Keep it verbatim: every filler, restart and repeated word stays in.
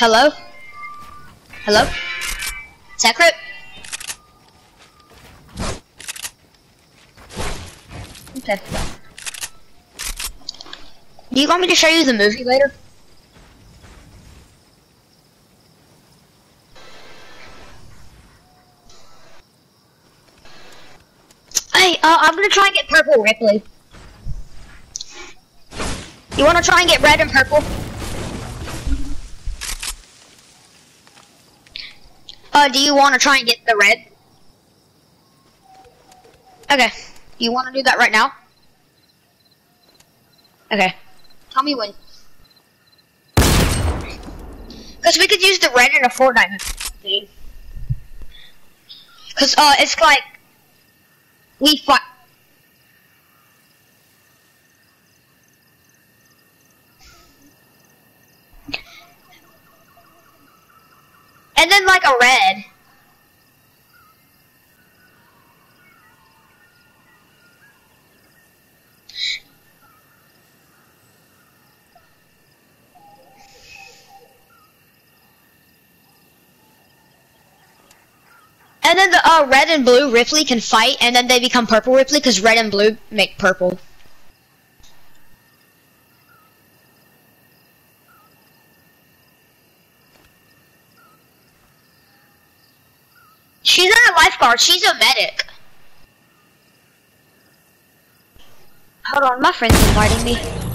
Hello? Hello? Secret? Okay. Do you want me to show you the movie later? Hey, uh, I'm gonna try and get purple Ripley. You wanna try and get red and purple? Uh, do you wanna try and get the red? Okay. Do you wanna do that right now? Okay. Tell me when. Cause we could use the red in a Fortnite game. Cause, uh, it's like, we fight. And then like a red. And then the uh, red and blue Ripley can fight, and then they become purple Ripley because red and blue make purple. She's not a lifeguard, she's a medic. Hold on, my friend's inviting me.